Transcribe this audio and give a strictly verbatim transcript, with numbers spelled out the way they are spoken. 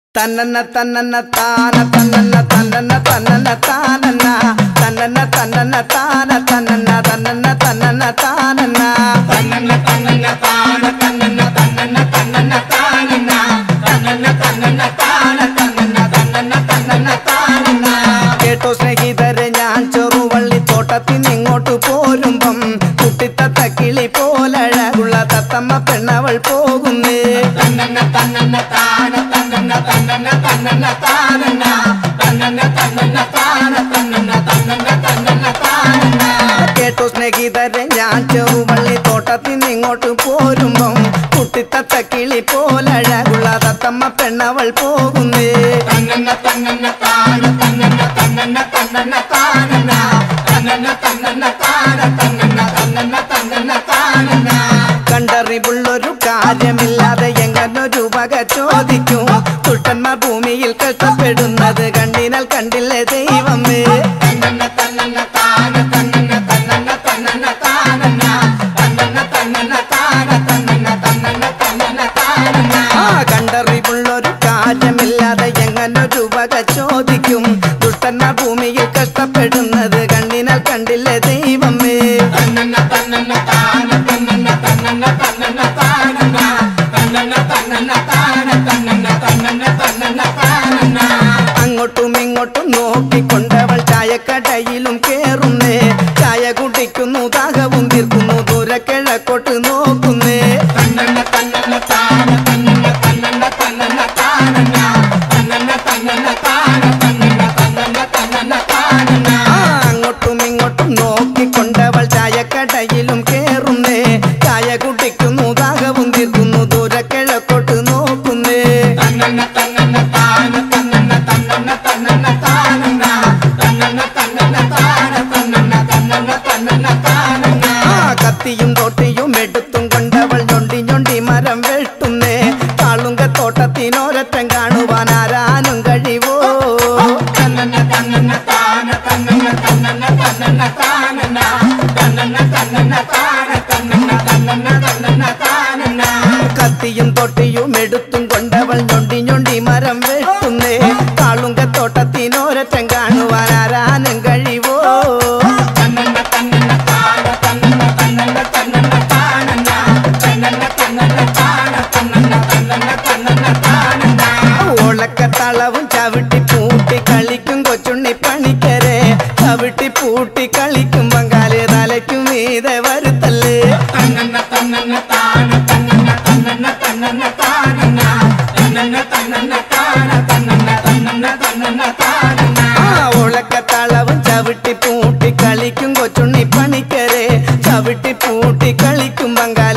Tanana tanana tana tanana tanana tanana tanana tanana tanana tana tanana tanana tanana tanana tanana tanana tana tanana tanana tanana tanana tanana tanana tana tanana tanana tanana tanana കേട്ടോ സ്നേഹിതരെ ഞാൻ ചെറുവള്ളി തോട്ടത്തിൽ ഇങ്ങോട്ട് പോരുമ്പം കുട്ടിത്തത്ത കിളി പോലഴകുള്ള തത്തമ്മ പെണ്ണവൾ പോകുന്നേ തന്നന തന്നന താന തന്നന തന്നന തന്നന താനന തന്നന തന്നന താന തന്നന തന്നന തന്നന താനന കേട്ടോ സ്നേഹിതരെ ഞാൻ ചെറുവള്ളി തോട്ടത്തിൽ ഇങ്ങോട്ട് പോരുമ്പം കുട്ടിത്തത്ത കിളി പോലഴകുള്ള തത്തമ്മ പെണ്ണവൾ പോകുന്നേ തന്നന തന്നന താന തന്നന തന്നന തന്നന താനന തന്നന തന്നന താന തന്നന തന്നന തന്നന താനന കണ്ടറിവുള്ളൊരു കാര്യമില്ലാതെ എങ്ങനൊരു വക ചോദിക്കും കുട്ടന്മാർ ഭൂമിയിൽ കഷ്ടപ്പെടുന്നത് കണ്ടിനാൽ കണ്ടില്ലേ ദൈവമേ തന്നന തന്നന താന തന്നന തന്നന തന്നന താനന തന്നന തന്നന താന തന്നന തന്നന തന്നന താനന ആ കണ്ടറിവുള്ളൊരു കാര്യമില്ലാതെ എങ്ങനൊരു വക ചോദിക്കും കുട്ടന്മാർ ഭൂമിയിൽ കഷ്ടപ്പെടുന്നത് കണ്ടിനാൽ കണ്ടില്ലേ ദൈവമേ തന്നന തന്നന താന തന്നന തന്നന തന്നന താനന തന്നന തന്നന താന തന്നന തന്നന തന്നന താനന അങ്ങോട്ടും ഇങ്ങോട്ടും നോക്കിക്കൊണ്ടവൾ ചായക്കടയിലും കേറുന്നേ ചായ കുടിക്കുന്നു ദാഹവും തീർക്കുന്നു ദൂരെ കിഴക്കോട്ട് നോക്കുന്നേ തന്നന തന്നന താന തന്നന തന്നന തന്നന താനന തന്നന തന്നന താന തന്നന തന്നന തന്നന താനന അങ്ങോട്ടും ഇങ്ങോട്ടും നോക്കിക്കൊണ്ടവൾ ചായക്കടയിലും കേറുന്നേ ചായ കുടിക്കുന്നു ദാഹവും തീർക്കുന്നു ദൂരെ കിഴക്കോട്ട് നോക്കുന്നേ തന്നന തന്നന താന തന്നന തന്നന തന്നന താനന തന്നന തന്നന താന തന്നന തന്നന തന്നന താനന കത്തിയും തോട്ടിയും എടുത്തും കൊണ്ടവൾ ഞൊണ്ടി ഞൊണ്ടി മരം വെട്ടുന്നേ കാളുങ്ക തോട്ടത്തിനോരറ്റം കാണുവാൻ ആരാനും കഴിവോ തന്നന തന്നന താന തന്നന തന്നന തന്നന താനന തന്നന തന്നന താന തന്നന തന്നന തന്നന താനന കത്തിയും തൊട്ടിയും എടുത്തും കൊണ്ടവൾ ഞൊണ്ടി ഞൊണ്ടി മരം വെട്ടുന്നേ കാളുങ്ക തോട്ടത്തിനോരറ്റം കാണുവാൻ ആരാനും കഴിവോ തന്നന തന്നന താന തന്നന തന്നന തന്നന താനന തന്നന തന്നന താന തന്നന തന്നന തന്നന താനന ഓളക്കത്തളവും ചവിട്ടി പൂട്ടി കളിക്കും കൊച്ചുണ്ണി പണിക്കരെ ചവിട്ടി പൂട്ടി കളിക്കും ബംഗാളി തലയ്ക്കും മീതെ വരുത്തല്ലേ തന്നന തന്നന താന തന്നന തന്നന തന്നന താനന തന്നന തന്നന താന തന്നന തന്നന തന്നന താനന ഓളക്കത്തളവും ചവിട്ടി പൂട്ടി കളിക്കും കൊച്ചുണ്ണി പണിക്കരെ ചവിട്ടി പൂട്ടി കളിക്കും ബംഗാളി